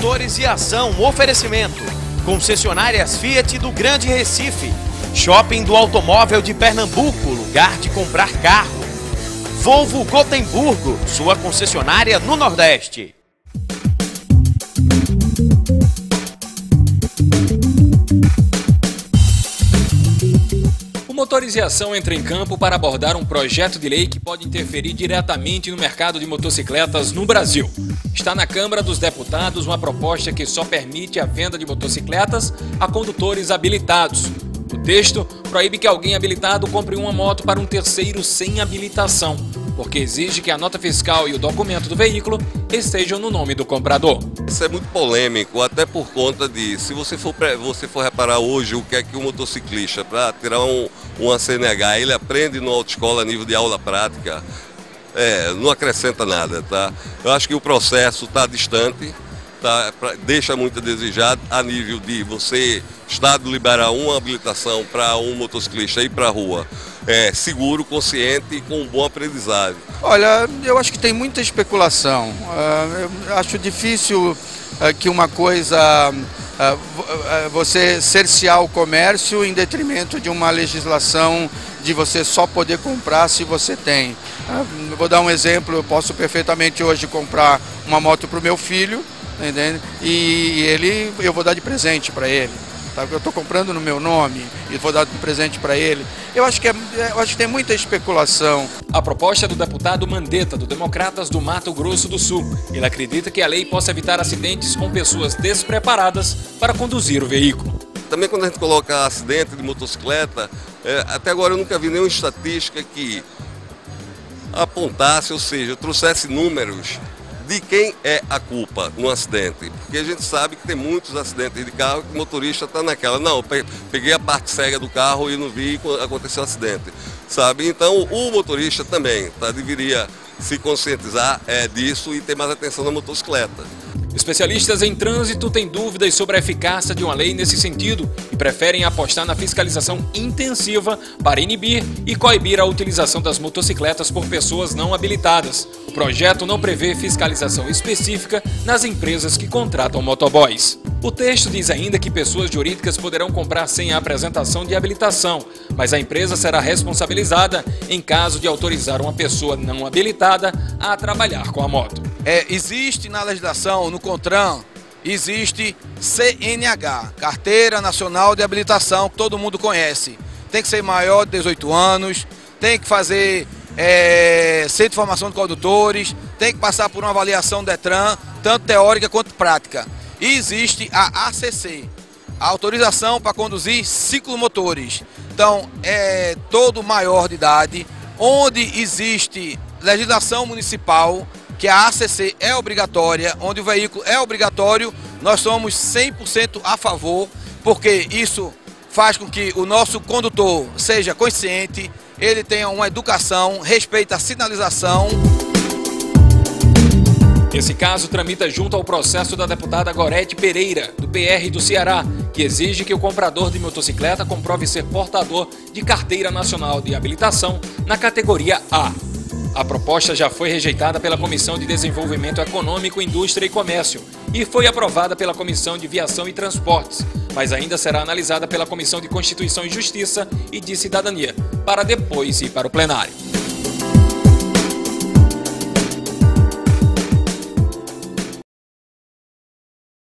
Motorização, oferecimento. Concessionárias Fiat do Grande Recife. Shopping do Automóvel de Pernambuco, lugar de comprar carro. Volvo Gotemburgo, sua concessionária no Nordeste. O Motorização entra em campo para abordar um projeto de lei que pode interferir diretamente no mercado de motocicletas no Brasil. Está na Câmara dos Deputados uma proposta que só permite a venda de motocicletas a condutores habilitados. O texto proíbe que alguém habilitado compre uma moto para um terceiro sem habilitação, porque exige que a nota fiscal e o documento do veículo estejam no nome do comprador. Isso é muito polêmico, até por conta de, se você for reparar hoje o que é que o motociclista, para tirar uma CNH, ele aprende na autoescola a nível de aula prática, não acrescenta nada, tá? Eu acho que o processo está distante, deixa muito a desejar a nível de você, Estado, liberar uma habilitação para um motociclista ir para a rua, seguro, consciente e com um bom aprendizado. Olha, eu acho que tem muita especulação. Eu acho difícil que uma coisa, você cercear o comércio em detrimento de uma legislação de você só poder comprar se você tem. Eu vou dar um exemplo, eu posso perfeitamente hoje comprar uma moto para o meu filho, entende? E eu vou dar de presente para ele. Tá? Eu estou comprando no meu nome e vou dar de presente para ele. Eu acho que tem muita especulação. A proposta é do deputado Mandetta, do Democratas do Mato Grosso do Sul. Ele acredita que a lei possa evitar acidentes com pessoas despreparadas para conduzir o veículo. Também quando a gente coloca acidente de motocicleta, até agora eu nunca vi nenhuma estatística que apontasse, ou seja, trouxesse números de quem é a culpa no acidente. Porque a gente sabe que tem muitos acidentes de carro que o motorista está naquela, não, peguei a parte cega do carro e não vi quando aconteceu o acidente, sabe? Então o motorista também deveria se conscientizar disso e ter mais atenção na motocicleta. Especialistas em trânsito têm dúvidas sobre a eficácia de uma lei nesse sentido e preferem apostar na fiscalização intensiva para inibir e coibir a utilização das motocicletas por pessoas não habilitadas. O projeto não prevê fiscalização específica nas empresas que contratam motoboys. O texto diz ainda que pessoas jurídicas poderão comprar sem a apresentação de habilitação, mas a empresa será responsabilizada em caso de autorizar uma pessoa não habilitada a trabalhar com a moto. Existe na legislação, no CONTRAN, existe CNH, Carteira Nacional de Habilitação, que todo mundo conhece. Tem que ser maior de 18 anos, tem que fazer centro de formação de condutores, tem que passar por uma avaliação do DETRAN, tanto teórica quanto prática. E existe a ACC, a autorização para conduzir ciclomotores. Então, todo maior de idade, onde existe legislação municipal, que a ACC é obrigatória, onde o veículo é obrigatório, nós somos 100% a favor, porque isso faz com que o nosso condutor seja consciente, ele tenha uma educação, respeita a sinalização. Esse caso tramita junto ao processo da deputada Gorete Pereira, do PR do Ceará, que exige que o comprador de motocicleta comprove ser portador de Carteira Nacional de Habilitação na categoria A. A proposta já foi rejeitada pela Comissão de Desenvolvimento Econômico, Indústria e Comércio e foi aprovada pela Comissão de Viação e Transportes, mas ainda será analisada pela Comissão de Constituição e Justiça e de Cidadania, para depois ir para o plenário.